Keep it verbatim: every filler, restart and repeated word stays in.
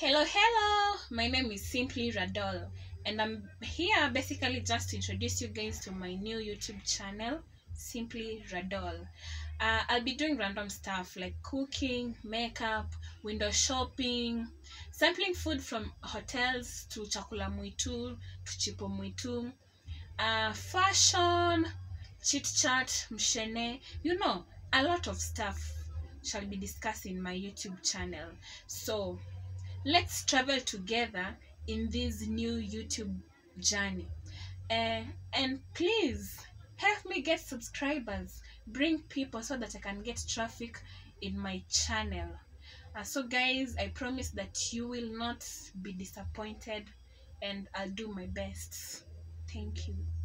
Hello, hello. My name is simply Radol, and I'm here basically just to introduce you guys to my new YouTube channel, Simply Radol. Uh, I'll be doing random stuff like cooking, makeup, window shopping, sampling food from hotels to chakula mwitu to chipo mwitu, uh, fashion, chit chat, mshene, you know, a lot of stuff shall be discussed in my YouTube channel. So let's travel together in this new YouTube journey. Uh, and please help me get subscribers, bring people so that I can get traffic in my channel. Uh, so guys, I promise that you will not be disappointed, and I'll do my best. Thank you.